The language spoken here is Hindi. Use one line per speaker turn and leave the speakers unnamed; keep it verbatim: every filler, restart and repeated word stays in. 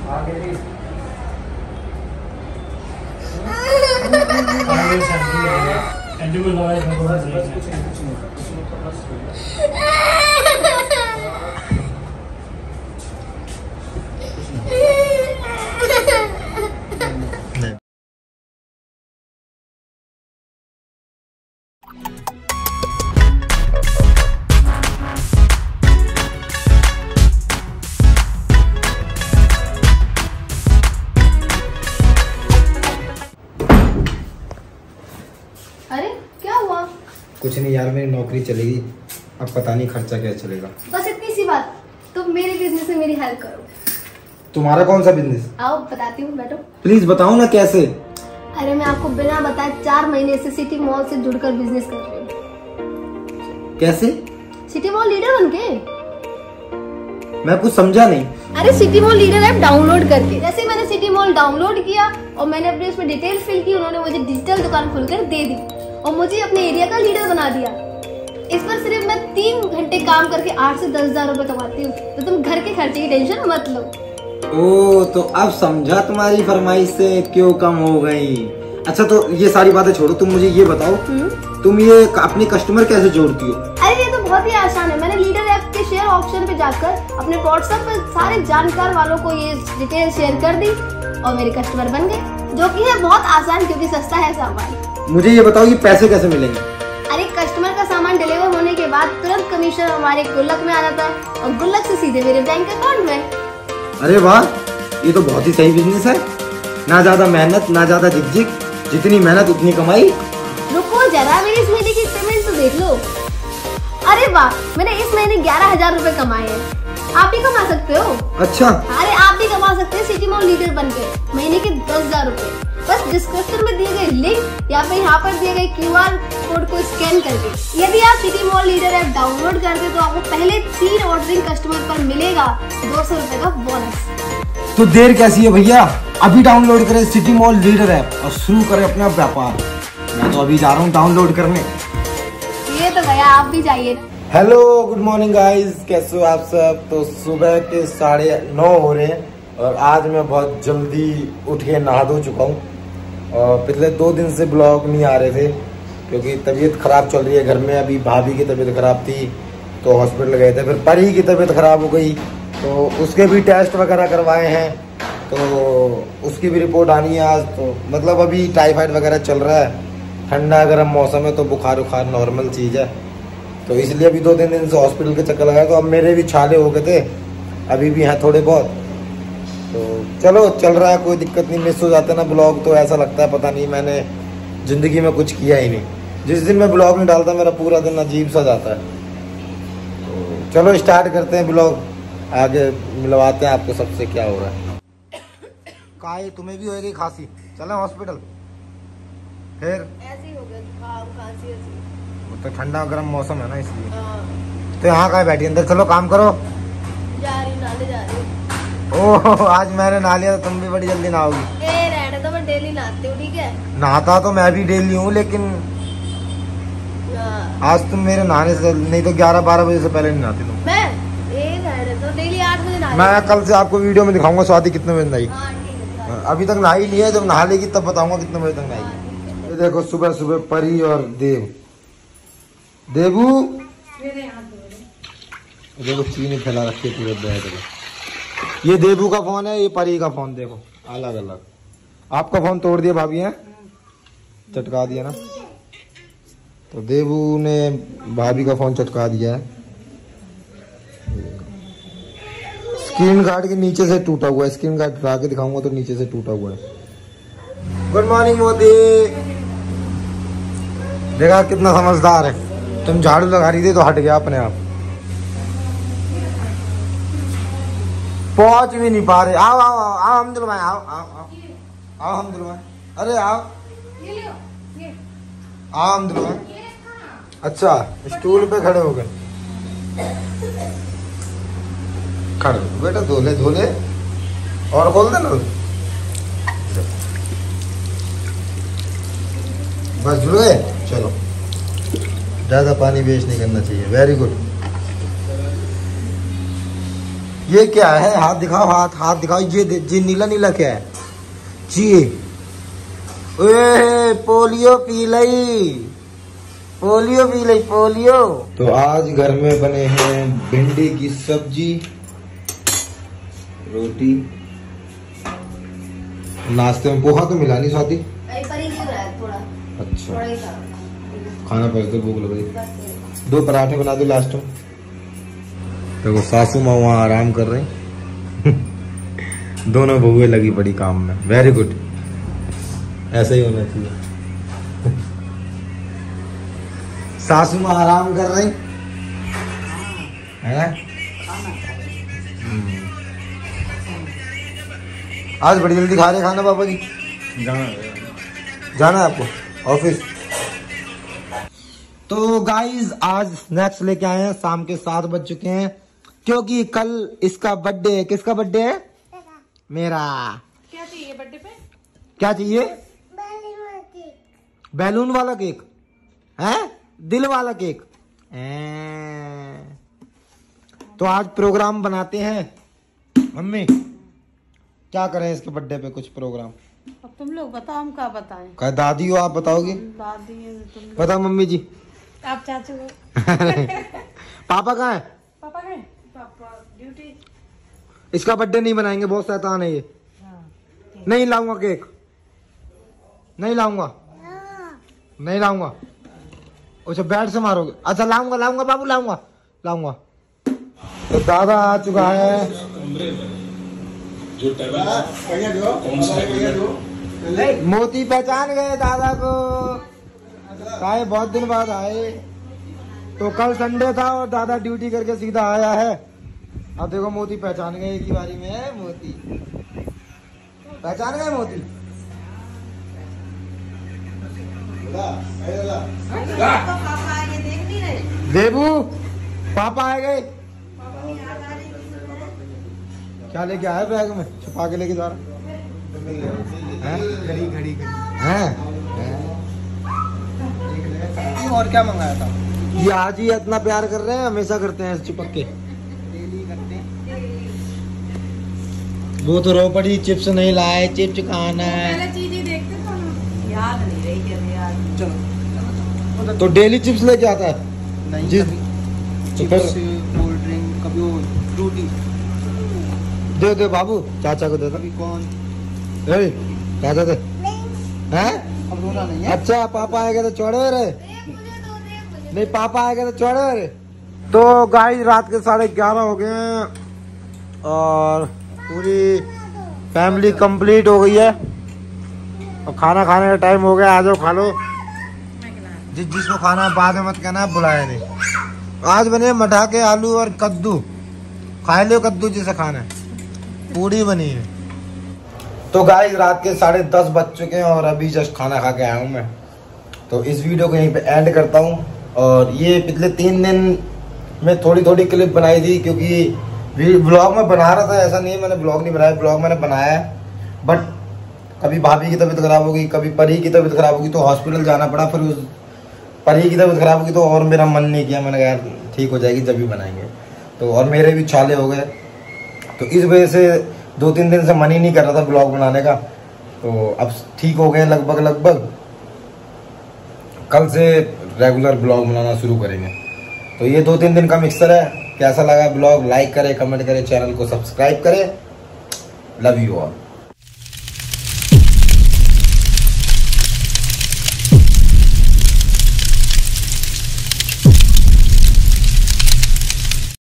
अरे क्या हुआ?
कुछ नहीं यार, मेरी नौकरी चलेगी, अब पता नहीं खर्चा क्या चलेगा।
बस इतनी सी बात, तुम मेरे बिजनेस में मेरी हेल्प करो।
तुम्हारा कौन सा बिजनेस?
आओ बताती हूँ, बैठो।
प्लीज बताओ ना कैसे।
अरे मैं आपको बिना बताए चार महीने से सिटी मॉल से जुड़कर बिजनेस कर रही हूँ।
कैसे?
सिटी मॉल लीडर बनके।
मैं कुछ समझा नहीं।
अरे City Mall leader app download करके। जैसे मैंने सिटी मॉल डाउनलोड किया और मैंने अपने उसमें डिटेल फिल की, उन्होंने मुझे डिजिटल दुकान खोलकर दे दी और मुझे अपने एरिया का लीडर बना दिया। इस पर सिर्फ मैं तीन घंटे काम करके आठ से दस हजार रूपए कमाती हूँ, तो तुम घर के खर्चे की टेंशन मत लो।
ओ, तो अब समझा तुम्हारी फरमाइश से क्यों कम हो गई। अच्छा तो ये सारी बातें छोड़ो, तुम मुझे ये बताओ, तुम ये अपने कस्टमर कैसे जोड़ती हो?
अरे ये तो बहुत ही आसान है। मैंने लीडर ऐप के शेयर ऑप्शन पे जाकर अपने व्हाट्सएप पे सारे जानकार वालों को ये डिटेल शेयर कर दी और मेरे कस्टमर बन गए, जो कि है बहुत आसान क्योंकि सस्ता है सामान।
मुझे ये बताओ, ये पैसे कैसे मिलेंगे?
अरे कस्टमर का सामान डिलीवर होने के बाद तुरंत कमीशन हमारे गुल्लक में आ जाता है और गुल्लक से सीधे मेरे बैंक अकाउंट में।
अरे वाह, ये तो बहुत ही सही बिजनेस है। ना ज्यादा मेहनत ना ज्यादा झिकझिक, जितनी मेहनत उतनी कमाई।
रुको जरा, मेरी इस महीने की पेमेंट तो देख लो। अरे वाह, मैंने इस महीने ग्यारह हजार रूपए कमाए हैं। आप भी कमा सकते हो।
अच्छा।
अरे आप भी कमा सकते हैं सिटी मॉल लीडर बनके महीने के दस हजार रूपए। बस डिस्क्रिप्शन में दिए गए लिंक या फिर यहाँ पर दिए गए क्यूआर कोड को स्कैन करके यदि आप City Mall leader app download करते तो आपको पहले तीन ऑर्डरिंग कस्टमर पर मिलेगा दो सौ रूपए का बोनस।
तो देर कैसी है भैया, अभी डाउनलोड करें सिटी मॉल लीडर ऐप और शुरू करें अपना व्यापार। मैं तो अभी जा रहा हूँ डाउनलोड करने।
ये तो गया, आप भी जाइए।
हेलो, गुड मॉर्निंग गाइस, कैसे हो आप सब? तो सुबह के साढ़े नौ हो रहे हैं और आज मैं बहुत जल्दी उठ के नहा धो चुका हूँ। और पिछले दो दिन से ब्लॉग नहीं आ रहे थे क्योंकि तबीयत खराब चल रही है घर में। अभी भाभी की तबीयत खराब थी तो हॉस्पिटल गए थे, फिर परी की तबीयत खराब हो गई तो उसके भी टेस्ट वगैरह करवाए हैं, तो उसकी भी रिपोर्ट आनी है आज। तो मतलब अभी टाइफाइड वगैरह चल रहा है, ठंडा गर्म मौसम है तो बुखार उखार नॉर्मल चीज़ है। तो इसलिए अभी दो तीन दिन से हॉस्पिटल के चक्कर लगाए। तो अब मेरे भी छाले हो गए थे, अभी भी हैं थोड़े बहुत। तो चलो चल रहा है, कोई दिक्कत नहीं। मिस हो जाता है ना ब्लॉग तो ऐसा लगता है पता नहीं मैंने ज़िंदगी में कुछ किया ही नहीं। जिस दिन मैं ब्लॉग नहीं डालता मेरा पूरा दिन अजीब सा जाता है। तो चलो स्टार्ट करते हैं ब्लॉग, आगे मिलवाते हैं आपको सबसे क्या हो रहा है। काहे तुम्हें भी होएगी खांसी, चलें हॉस्पिटल? फिर
ऐसे ही हो गया, जुकाम खांसी ऐसी।
तो ठंडा गर्म मौसम है ना इसलिए। तो यहाँ कहाँ बैठी, अंदर चलो काम करो।
जा रही नाले जा रही।
ओह, आज मैंने नहा लिया तो तुम भी बड़ी जल्दी नहाओगी।
ए रहने तो मैं डेली नहाती हूँ, ठीक है?
नहाता तो मैं भी डेली हूँ लेकिन आज तुम मेरे नहाने से, नहीं तो ग्यारह बारह बजे से पहले नहीं नहाती तुम।
मैं ए रहने तो डेली आठ बजे नहाती।
मैं कल से आपको वीडियो में दिखाऊंगा स्वाति कितने बजे नहाई।
हाँ, ठीक है।
अभी तक नहाई नहीं है, जब नहा लेगी तब बताऊंगा कितने बजे तक नहाई। ये देखो सुबह सुबह परी और देव, देवू देखो चीनी फैला रखी है पूरे बैग में। ये देवू का फोन है, ये परी का फोन, देखो अलग अलग। आपका फोन तोड़ दिया भाभी है, चटका दिया ना। तो देवू ने भाभी का फोन चटका दिया है, स्क्रीन गार्ड के नीचे से टूटा हुआ है। स्क्रीन गार्ड हटा के दिखाऊंगा तो नीचे से टूटा हुआ है। गुड मॉर्निंग मोदी, देखा कितना समझदार है। तुम झाड़ू लगा रही थी तो हट गया अपने आप, पहुंच भी नहीं पा रहे। आओ आओ आओ आओ हम दिलवाए, आओ आओ आओ आओ हम दिलवाए। अरे आओ आओ हम दिलवाए। अच्छा स्टूल पे खड़े हो गए, खड़े हो बेटा, धोले धोले और खोल दे ना, बस धुल गए। चलो ज्यादा पानी वेस्ट नहीं करना चाहिए, वेरी गुड। ये क्या है? हाथ दिखाओ, हाथ हाथ दिखाओ। ये ये नीला नीला क्या है जी? ओए पोलियो पी लई, पोलियो पी लई, पोलियो। तो आज घर में बने हैं भिंडी की सब्जी, रोटी, नाश्ते में पोहा तो मिला नहीं स्वाति।
थोड़ा
अच्छा
थोड़ा ही
खाना पड़े तो भूख लग रही। दो पराठे बना दो लास्ट में। देखो सासू माँ वहाँ आराम कर रहे हैं। दोनों बहुएं लगी पड़ी काम में। वेरी गुड, ऐसा ही होना चाहिए। सासू माँ आराम कर रही है। आज बड़ी जल्दी खा रहे खाना पापा जी? जाना है जाना है आपको ऑफिस। तो गाइज आज स्नैक्स लेके आए हैं। शाम के सात बज चुके हैं क्योंकि कल इसका बर्थडे है। किसका बर्थडे है? मेरा।
क्या चाहिए बर्थडे पे?
क्या चाहिए? बैलून वाला केक है, दिल वाला केक। तो आज प्रोग्राम बनाते हैं। मम्मी क्या करें इसके बर्थडे पे? कुछ प्रोग्राम
अब तुम लोग बताओ, हम क्या बताएं?
क्या दादी हो आप बताओगे?
दादी है तुम लोग।
बताओ मम्मी जी।
आप चाचू हो।
पापा कहाँ है?
पापा गए? पापा ड्यूटी।
इसका बर्थडे नहीं बनाएंगे, बहुत शैतान है ये।
हाँ,
नहीं लाऊंगा केक, नहीं लाऊंगा, नहीं लाऊंगा। अच्छा बैट से मारोगे? अच्छा लाऊंगा लाऊंगा बाबू, लाऊंगा लाऊंगा। तो दादा आ चुका है।
जो टेबल कौन सा है?
मोती पहचान गए दादा को। आए बहुत दिन बाद आए। तो कल संडे था और दादा ड्यूटी करके सीधा आया है। अब देखो मोती पहचान गए, एक ही बारी में है। मोती पहचान गए, मोती। देबू पापा आ गए। क्या लेके आया बैग में? छुपा के लेके जा रहा है। घड़ी घड़ी है। और क्या मंगाया था? ये आज ही इतना प्यार कर रहे हैं, हमेशा करते हैं चिपक के। डेली करते हैं। वो तो रो पड़ी, चिप्स नहीं लाए, चिप्स खाना है।
पहले चीजें देखते तो हम याद नहीं रही जब याद।
चलो तो डेली चिप्स लेके आता है?
नहीं,
जिस
चिप्स, कोल्ड ड्रिंक, कभी वो फ्रूटी।
दे दे बाबू, चाचा को दे दो।
कभी कौन?
ए, चाचा दे। हैं?
अब रोना नहीं है।
अच्छा पापा आएगा तो चौड़े रे। नहीं पापा आएगा तो चौड़े रे। तो गाइस रात के साढ़े ग्यारह हो गए हैं और पूरी फैमिली कंप्लीट हो गई है और खाना खाने का टाइम हो गया। आ जाओ खा लो। जिस जिसको खाना है बाद में मत कहना, बुलाया नहीं। आज बने मठा के आलू और कद्दू। खा लो कद्दू जिसे खाना है। पूड़ी बनी है। तो गाइस रात के साढ़े दस बज चुके हैं और अभी जस्ट खाना खा के आया हूँ मैं। तो इस वीडियो को यहीं पे एंड करता हूँ। और ये पिछले तीन दिन में थोड़ी थोड़ी क्लिप बनाई थी क्योंकि ब्लॉग में बना रहा था। ऐसा नहीं मैंने ब्लॉग नहीं बनाया, ब्लॉग मैंने बनाया है। बट कभी भाभी की तबीयत खराब होगी, कभी परी की तबीयत खराब होगी तो हॉस्पिटल जाना पड़ा। फिर उस परी की तबीयत खराब होगी तो और मेरा मन नहीं किया। मैंने कहा यार ठीक हो जाएगी जब भी बनाएंगे। तो और मेरे भी छाले हो गए तो इस वजह से दो तीन दिन से मन ही नहीं कर रहा था ब्लॉग बनाने का। तो अब ठीक हो गए लगभग लगभग। कल से रेगुलर ब्लॉग बनाना शुरू करेंगे। तो ये दो तीन दिन का मिक्सर है। कैसा लगा ब्लॉग? लाइक करें, कमेंट करें, चैनल को सब्सक्राइब करें। Love you all.